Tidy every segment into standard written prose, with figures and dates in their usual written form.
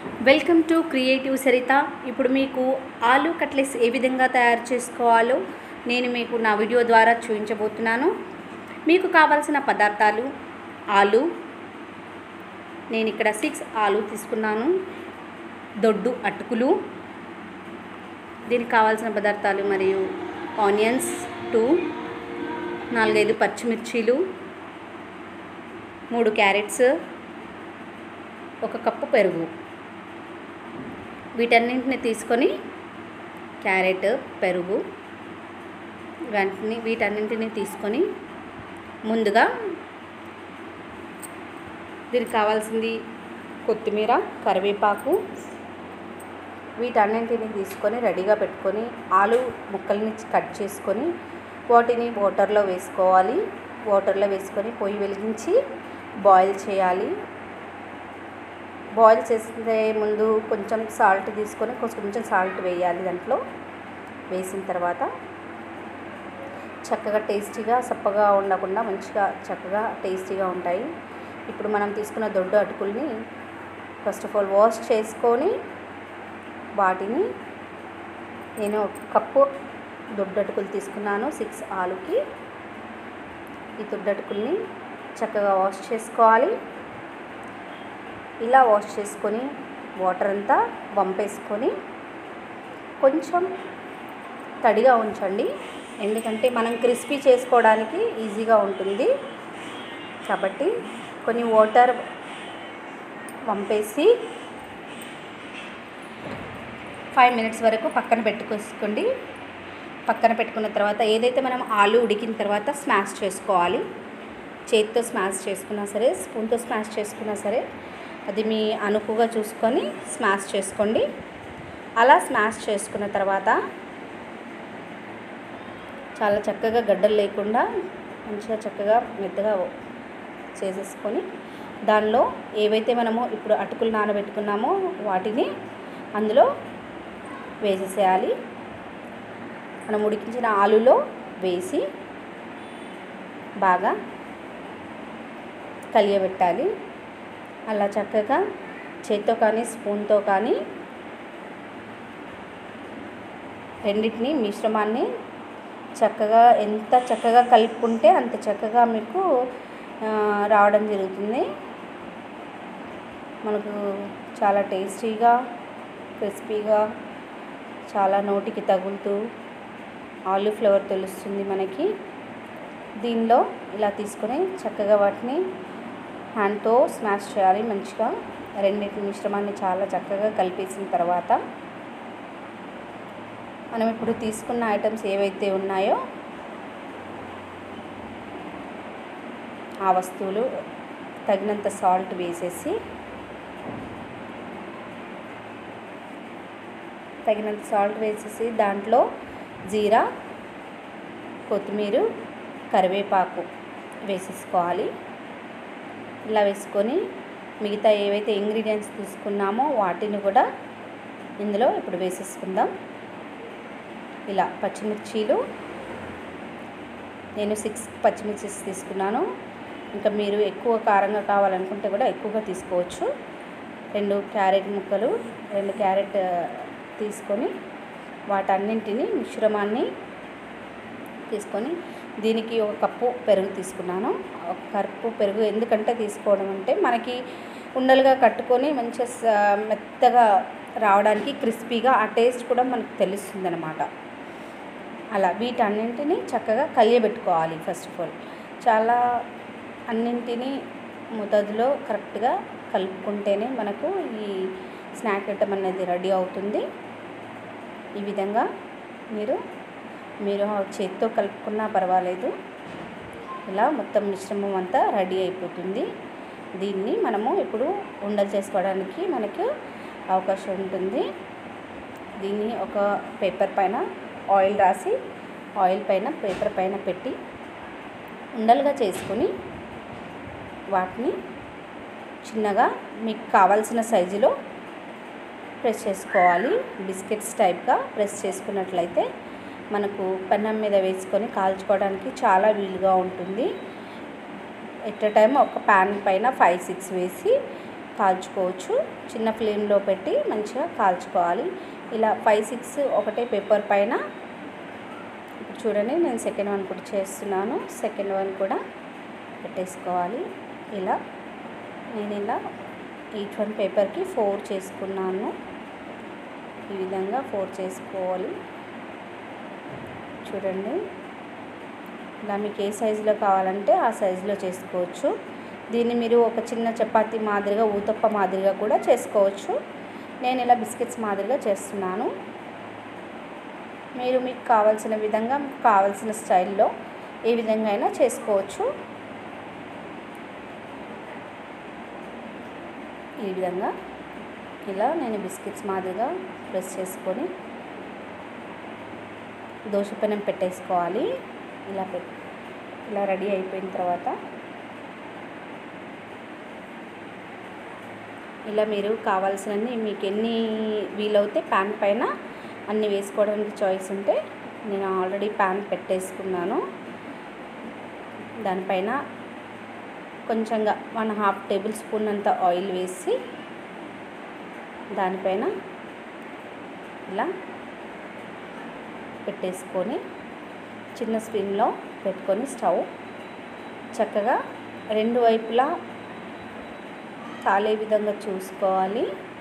Welcome to creative Saritha. ఇప్పుడు మీకు ఆలు కట్లెట్స్ ఏ విధంగా తయారు చేసుకోవాలో నేను మీకు నా వీడియో ద్వారా చూపించబోతున్నాను. మీకు కావాల్సిన పదార్థాలు ఆలు, నేను ఇక్కడ 6 ఆలు తీసుకున్నాను. దొడ్డు అటుకులు, దీనికి కావాల్సిన పదార్థాలు మరియు ఆనియన్స్ 2, 4-5 పచ్చిమిర్చీలు, 3 క్యారెట్స్, 1 కప్పు పెరుగు. వీటన్నింటిని తీసుకొని క్యారెట్, పెరుగు వీటన్నింటిని తీసుకొని ముందుగా దీనికి కావాల్సింది కొత్తిమీర, కరివేపాకు, వీటన్నింటిని తీసుకొని రెడీగా పెట్టుకొని ఆలు ముక్కల్ని కట్ చేసుకొని వాటిని వాటర్లో వేసుకోవాలి. వాటర్లో వేసుకొని పొయ్యి వెలిగించి బాయిల్ చేయాలి. బాయిల్ చేసే ముందు కొంచెం సాల్ట్ తీసుకొని కొంచెం సాల్ట్ వేయాలి. దాంట్లో వేసిన తర్వాత చక్కగా టేస్టీగా, సప్పగా ఉండకుండా మంచిగా చక్కగా టేస్టీగా ఉంటాయి. ఇప్పుడు మనం తీసుకున్న దొడ్డు అటుకుల్ని ఫస్ట్ ఆఫ్ ఆల్ వాష్ చేసుకొని వాటిని నేను 1 కప్పు దొడ్డు అటుకులు తీసుకున్నాను 6 ఆలుకి. ఈ దొడ్డు అటుకుల్ని చక్కగా వాష్ చేసుకోవాలి. ఇలా వాష్ చేసుకొని వాటర్ అంతా వంపేసుకొని కొంచెం తడిగా ఉంచండి, ఎందుకంటే మనం క్రిస్పీ చేసుకోవడానికి ఈజీగా ఉంటుంది కాబట్టి. కొన్ని వాటర్ వంపేసి 5 మినిట్స్ వరకు పక్కన పెట్టుకోండి. పక్కన పెట్టుకున్న తర్వాత ఏదైతే మనం ఆలు ఉడికిన తర్వాత స్మాష్ చేసుకోవాలి. చేతితో స్మాష్ చేసుకున్నా సరే, స్పూన్తో స్మాష్ చేసుకున్నా సరే, అది మీ అనుకుగా చూసుకొని స్మాష్ చేసుకోండి. అలా స్మాష్ చేసుకున్న తర్వాత చాలా చక్కగా గడ్డలు లేకుండా మంచిగా చక్కగా మెత్తగా చేసేసుకొని దానిలో ఏవైతే మనము ఇప్పుడు అటుకులు నానబెట్టుకున్నామో వాటిని అందులో వేసేసేయాలి. మనం ఉడికించిన ఆలులో వేసి బాగా కలియబెట్టాలి. అలా చక్కగా చేత్తో కానీ స్పూన్తో కానీ రెండింటిని మిశ్రమాన్ని చక్కగా ఎంత చక్కగా కలుపుకుంటే అంత చక్కగా మీకు రావడం జరుగుతుంది. మనకు చాలా టేస్టీగా, క్రిస్పీగా, చాలా నోటికి తగులుతూ ఆలు ఫ్లేవర్ తెలుస్తుంది మనకి. దీనిలో ఇలా తీసుకొని చక్కగా వాటిని హ్యాండ్తో స్మాష్ చేయాలి. మంచిగా రెండింటి మిశ్రమాన్ని చాలా చక్కగా కలిపేసిన తర్వాత మనం ఇప్పుడు తీసుకున్న ఐటమ్స్ ఏవైతే ఉన్నాయో ఆ వస్తువులు తగినంత సాల్ట్ వేసేసి దాంట్లో జీరా, కొత్తిమీర, కరివేపాకు వేసేసుకోవాలి. ఇలా వేసుకొని మిగతా ఏవైతే ఇంగ్రీడియంట్స్ తీసుకున్నామో వాటిని కూడా ఇందులో ఇప్పుడు వేసేసుకుందాం. ఇలా పచ్చిమిర్చీలు నేను 6 పచ్చిమిర్చీస్ తీసుకున్నాను. ఇంకా మీరు ఎక్కువ కారంగా కావాలనుకుంటే కూడా ఎక్కువగా తీసుకోవచ్చు. 2 క్యారెట్ ముక్కలు, 2 క్యారెట్ తీసుకొని వాటన్నింటినీ మిశ్రమాన్ని తీసుకొని దీనికి 1 కప్పు పెరుగు తీసుకున్నాను. 1 కప్పు పెరుగు ఎందుకంటే తీసుకోవడం అంటే మనకి ఉండలుగా కట్టుకొని మంచిగా మెత్తగా రావడానికి, క్రిస్పీగా ఆ టేస్ట్ కూడా మనకు తెలుస్తుంది అన్నమాట. అలా వీటన్నింటినీ చక్కగా కలియబెట్టుకోవాలి. ఫస్ట్ ఆఫ్ ఆల్ చాలా అన్నింటినీ మోతాదులో కరెక్ట్గా కలుపుకుంటేనే మనకు ఈ స్నాక్ ఐటమ్ అనేది రెడీ అవుతుంది. ఈ విధంగా మీరు చేతితో కలుపుకున్నా పర్వాలేదు. ఇలా మొత్తం మిశ్రమం అంతా రెడీ అయిపోతుంది. దీన్ని మనము ఇప్పుడు ఉండలు చేసుకోవడానికి మనకు అవకాశం ఉంటుంది. దీన్ని ఒక పేపర్ పైన ఆయిల్ రాసి ఆయిల్ పైన పేపర్ పైన పెట్టి ఉండలుగా చేసుకొని వాటిని చిన్నగా మీకు కావాల్సిన సైజులో ప్రెస్ చేసుకోవాలి. బిస్కెట్స్ టైప్గా ప్రెస్ చేసుకున్నట్లయితే మనకు పెనం మీద వేసుకొని కాల్చుకోవడానికి చాలా వీలుగా ఉంటుంది. ఎట్ ఎ టైం ఒక ప్యాన్ పైన 5-6 వేసి కాల్చుకోవచ్చు. చిన్న ఫ్లేమ్లో పెట్టి మంచిగా కాల్చుకోవాలి. ఇలా 5-6 ఒకటే పేపర్ పైన. ఇప్పుడు చూడండి, నేను సెకండ్ వన్ కూడా చేస్తున్నాను. సెకండ్ వన్ కూడా పెట్టేసుకోవాలి. నేను ఇలా ఈచ్ వన్ పేపర్కి 4 చేసుకున్నాను. ఈ విధంగా 4 చేసుకోవాలి. చూడండి, ఇలా మీకు ఏ సైజులో కావాలంటే ఆ సైజులో చేసుకోవచ్చు. దీన్ని మీరు ఒక చిన్న చపాతీ మాదిరిగా, ఊతప్ప మాదిరిగా కూడా చేసుకోవచ్చు. నేను ఇలా బిస్కెట్స్ మాదిరిగా చేస్తున్నాను. మీరు మీకు కావాల్సిన విధంగా, మీకు కావాల్సిన స్టైల్లో ఏ విధంగా అయినా చేసుకోవచ్చు. ఈ విధంగా ఇలా నేను బిస్కెట్స్ మాదిరిగా ప్రెస్ చేసుకొని దోశ పెనం పెట్టేసుకోవాలి. ఇలా రెడీ అయిపోయిన తర్వాత ఇలా మీరు కావాల్సినన్ని మీకు ఎన్ని వీలవుతే ప్యాన్ పైన అన్నీ వేసుకోవడానికి చాయిస్ ఉంటే, నేను ఆల్రెడీ ప్యాన్ పెట్టేసుకున్నాను. దానిపైన కొంచెంగా 1/2 టేబుల్ స్పూన్ అంత ఆయిల్ వేసి దానిపైన ఇలా పెట్టేసుకొని చిన్న స్పిన్లో పెట్టుకొని స్టవ్ చక్కగా 2 వైపులా కాలే విధంగా చూసుకోవాలి.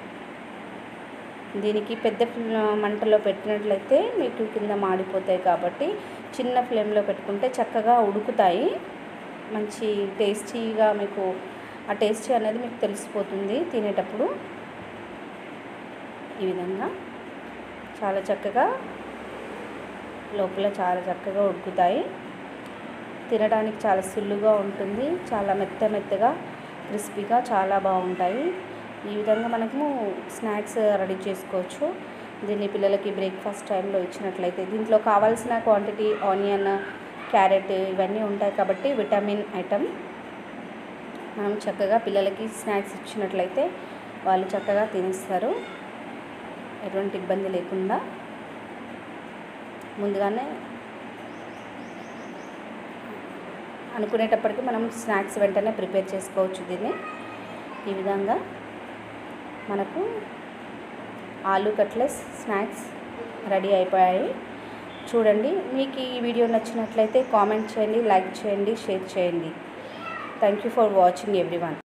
దీనికి పెద్ద మంటలో పెట్టినట్లయితే మీకు కింద మాడిపోతాయి. కాబట్టి చిన్న ఫ్లేమ్లో పెట్టుకుంటే చక్కగా ఉడుకుతాయి. మంచి టేస్టీగా మీకు ఆ టేస్టీ అనేది మీకు తెలిసిపోతుంది తినేటప్పుడు. ఈ విధంగా చాలా చక్కగా లోపల చాలా చక్కగా ఉడుకుతాయి. తినడానికి చాలా సులువుగా ఉంటుంది. చాలా మెత్తగా క్రిస్పీగా చాలా బాగుంటాయి. ఈ విధంగా మనము స్నాక్స్ రెడీ చేసుకోవచ్చు. దీన్ని పిల్లలకి బ్రేక్ఫాస్ట్ టైంలో ఇచ్చినట్లయితే, దీంట్లో కావాల్సిన క్వాంటిటీ ఆనియన్, క్యారెట్ ఇవన్నీ ఉంటాయి కాబట్టి విటమిన్ ఐటమ్. మనం చక్కగా పిల్లలకి స్నాక్స్ ఇచ్చినట్లయితే వాళ్ళు చక్కగా తినేస్తారు ఎటువంటి ఇబ్బంది లేకుండా. ముందుగానే అనుకునేటప్పటికి మనం స్నాక్స్ వెంటనే ప్రిపేర్ చేసుకోవచ్చు దీన్ని. ఈ విధంగా మనకు ఆలూ కట్లెట్స్ స్నాక్స్ రెడీ అయిపోయాయి. చూడండి, మీకు ఈ వీడియో నచ్చినట్లయితే కామెంట్ చేయండి, లైక్ చేయండి, షేర్ చేయండి. Thank you for watching everyone.